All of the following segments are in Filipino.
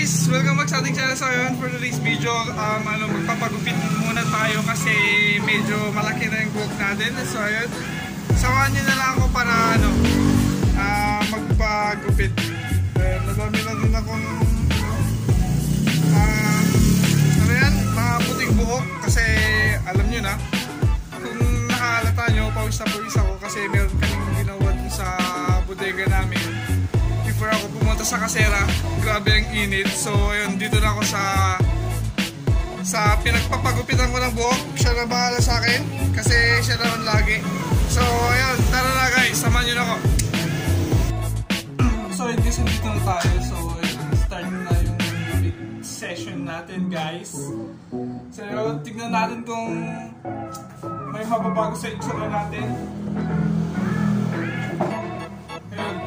guys! Welcome back sa ating channel. So yun, for today's video, magpapagupit muna tayo kasi medyo malaki na yung buhok natin. So yun, samahan nyo na lang ako para magpagupit. Nadami na din akong mga puting buhok kasi alam nyo na, kung nakahalata nyo, pawis na pawis ako kasi meron kaming ginawa dun sa bodega namin. Before ako pumunta sa kasera, grabe ang init. So ayun, dito na ako sa pinagpapagupitan ko ng buhok. Siya na bahala sa akin kasi siya naman lagi. So ayun, tara na guys, samahan nyo na ako. So ayun guys, dito na tayo. So ayun, start na yung gupit session natin guys. So ayun, tignan natin kung may mababago sa itsura natin. Ayun.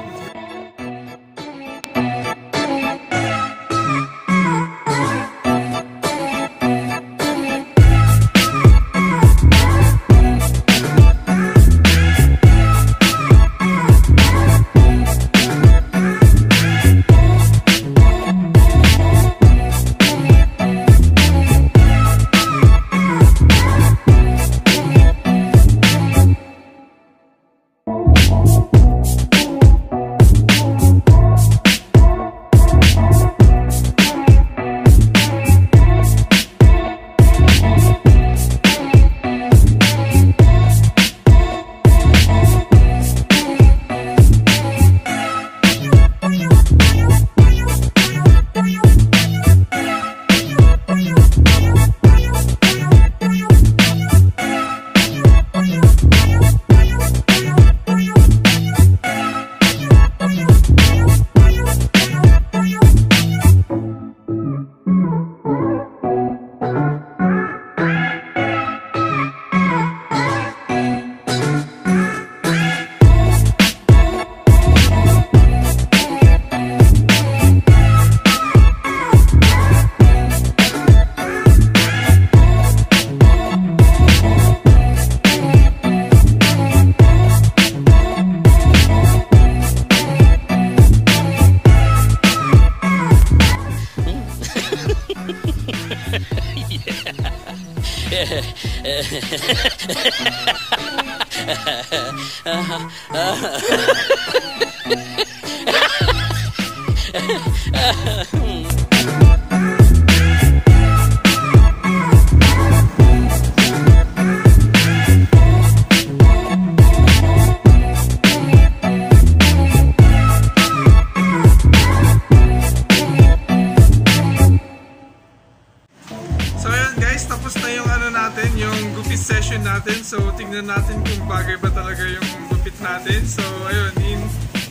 Tapos na yung natin, yung gupit session natin. So tingnan natin kung bagay ba talaga yung gupit natin. So ayun, in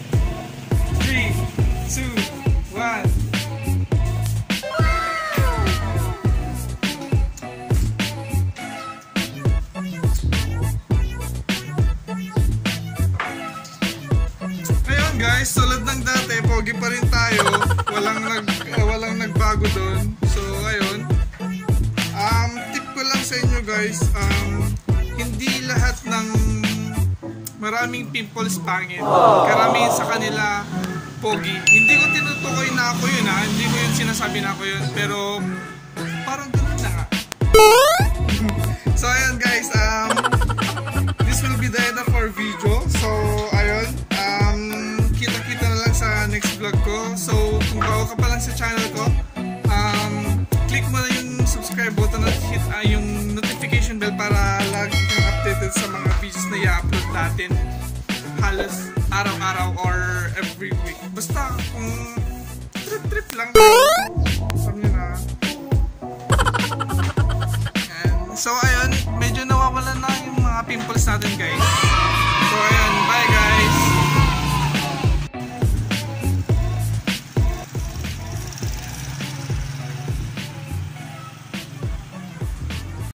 3, 2, 1. Ayun guys, tulad ng dati, pogi pa rin tayo. Walang nagbago doon. So ayun. Tip ko lang sa inyo guys, hindi lahat ng maraming pimples pangit. Karamihan sa kanila pogi. Hindi ko tinutukoy na ako yun hindi ko yun sinasabi na ako yun, pero parang ganun na nga. So ayun guys, this will be the end of our video. So ayun, kita-kita na lang sa next vlog ko. So kung bago ka pa lang sa channel ko, click mo na yung subscribe button at hit yung notification bell para lagi kang updated sa mga videos na i-upload natin halos araw-araw or every week. Basta kung trip-trip lang sabi nyo na. And, so ayun, medyo nawawalan na yung mga pimples natin guys.